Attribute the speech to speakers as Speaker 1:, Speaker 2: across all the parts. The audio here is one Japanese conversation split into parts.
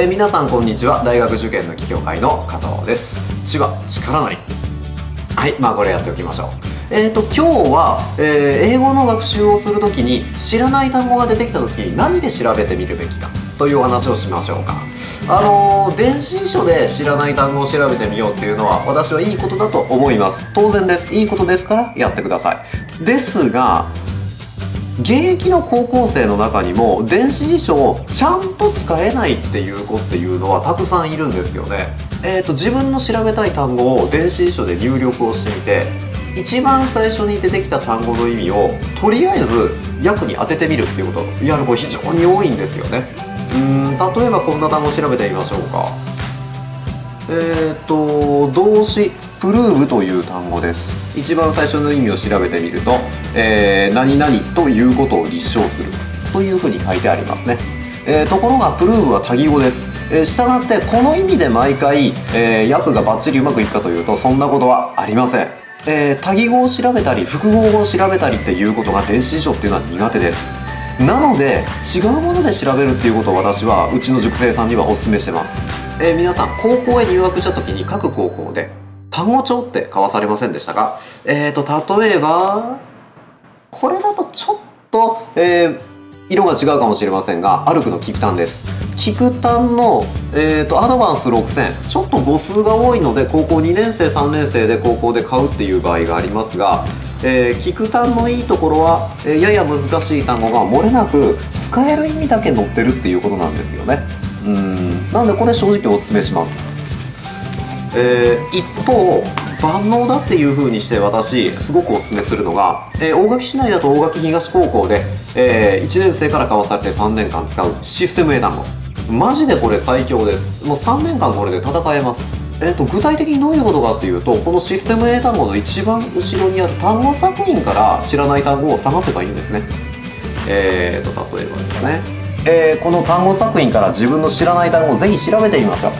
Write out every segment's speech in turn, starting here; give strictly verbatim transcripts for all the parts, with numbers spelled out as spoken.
Speaker 1: えー、皆さんこんにちは。大学受験の起業会の加藤です。千葉力なり。はい、まあこれやっておきましょう。えーと今日は、えー、英語の学習をするときに知らない単語が出てきたとき何で調べてみるべきかというお話をしましょうか。あのー、電子書で知らない単語を調べてみようっていうのは私はいいことだと思います。当然です。いいことですからやってください。ですが現役の高校生の中にも電子辞書をちゃんと使えないっていう子っていうのはたくさんいるんですよね。えーと自分の調べたい単語を電子辞書で入力をしてみて一番最初に出てきた単語の意味をとりあえず訳に当ててみるっていうことをやる子非常に多いんですよね。うーん例えばこんな単語を調べてみましょうか。えーと動詞プルーブという単語です。一番最初の意味を調べてみると、えー、何々ということを立証するというふうに書いてありますね。えー、ところがプルーブは多義語です。えー、したがってこの意味で毎回、えー、訳がバッチリうまくいくかというとそんなことはありません。えー、多義語を調べたり複合語を調べたりっていうことが電子辞書っていうのは苦手です。なので違うもので調べるっていうことを私はうちの塾生さんにはお勧めしてます。えー、皆さん高校へ入学した時に各高校で単語帳って交わされませんでしたか？えーと例えばこれだとちょっと、えー、色が違うかもしれませんがアルクのキクタンです。キクタンの、えーとアドバンスろくせんちょっと語数が多いので高校にねん生さんねん生で高校で買うっていう場合がありますが、えー、キクタンのいいところは、えー、やや難しい単語が漏れなく使える意味だけ載ってるっていうことなんですよね。うーんなのでこれ正直お勧めします。えー、一方万能だっていう風にして私すごくおすすめするのが、えー、大垣市内だと大垣東高校で、えー、いちねん生から交わされてさんねんかん使うシステム英単語マジでこれ最強です。もうさんねんかんこれで戦えます。えーと具体的にどういうことかっていうとこのシステム英単語の一番後ろにある単語作品から知らない単語を探せばいいんですね。えーと例えばですね、えー、この単語作品から自分の知らない単語をぜひ調べてみましょう。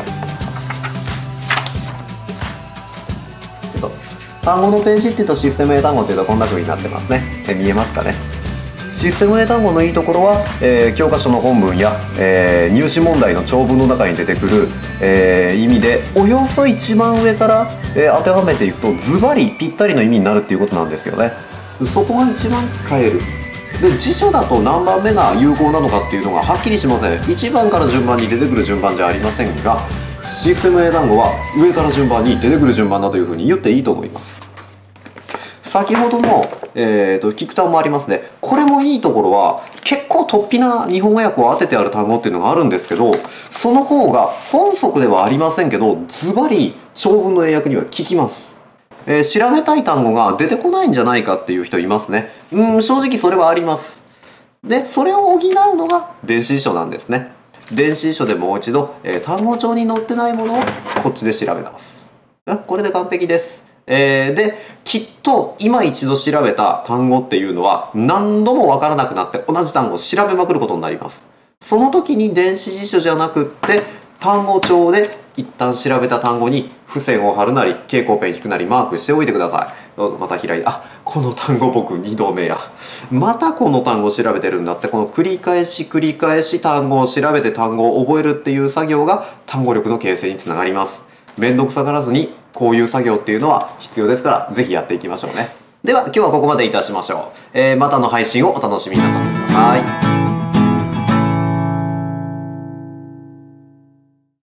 Speaker 1: 単語のページっていうとシステム英単語っていうとこんな風になってますね。え見えますかね。システム英単語のいいところは、えー、教科書の本文や、えー、入試問題の長文の中に出てくる、えー、意味でおよそ一番上から、えー、当てはめていくとズバリぴったりの意味になるっていうことなんですよね。そこが一番使える。で辞書だと何番目が有効なのかっていうのがはっきりしません。いちばんから順番に出てくる順番じゃありませんがシステム英単語は上から順番に出てくる順番だというふうに言っていいと思います。先ほどの、えーと、キクタンもありますね。これもいいところは結構突飛な日本語訳を当ててある単語っていうのがあるんですけどその方が本則ではありませんけどズバリ長文の英訳には効きます。えー、調べたい単語が出てこないんじゃないかっていう人いますね。うん正直それはあります。でそれを補うのが電子辞書なんですね。電子辞書でもう一度、えー、単語帳に載ってないものをこっちで調べます。これで完璧です。えー、できっと今一度調べた単語っていうのは何度も分からなくなって同じ単語を調べまくることになります。その時に電子辞書じゃなくって単語帳で一旦調べた単語に付箋を貼るなり蛍光ペン引くなりマークしておいてください。また開いてあこの単語僕にどめやまたこの単語調べてるんだってこの繰り返し繰り返し単語を調べて単語を覚えるっていう作業が単語力の形成につながります。めんどくさがらずにこういう作業っていうのは必要ですからぜひやっていきましょうね。では今日はここまでいたしましょう。えー、またの配信をお楽しみなさってください。